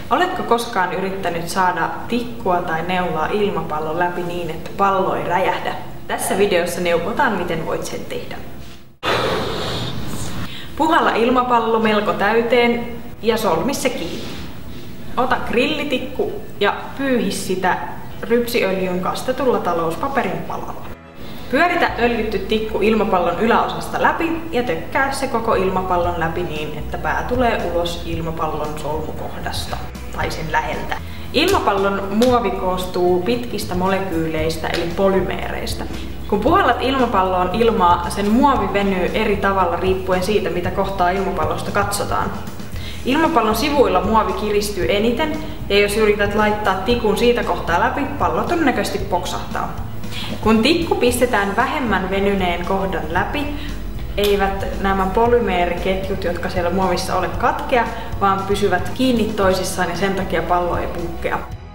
Oletko koskaan yrittänyt saada tikkua tai neulaa ilmapallon läpi niin, että pallo ei räjähdä? Tässä videossa neuvotaan, miten voit sen tehdä. Puhalla ilmapallo melko täyteen ja solmi se kiinni. Ota grillitikku ja pyyhi sitä rypsiöljyn kastetulla talouspaperin palalla. Pyöritä öljytty tikku ilmapallon yläosasta läpi ja tökkää se koko ilmapallon läpi niin, että pää tulee ulos ilmapallon solmukohdasta tai sen läheltä. Ilmapallon muovi koostuu pitkistä molekyyleistä eli polymeereistä. Kun puhallat ilmapalloon ilmaa, sen muovi venyy eri tavalla riippuen siitä, mitä kohtaa ilmapallosta katsotaan. Ilmapallon sivuilla muovi kiristyy eniten, ja jos yrität laittaa tikun siitä kohtaa läpi, pallo todennäköisesti poksahtaa. Kun tikku pistetään vähemmän venyneen kohdan läpi, eivät nämä polymeeriketjut, jotka siellä muovissa ole, katkea, vaan pysyvät kiinni toisissaan ja sen takia pallo ei puhkea.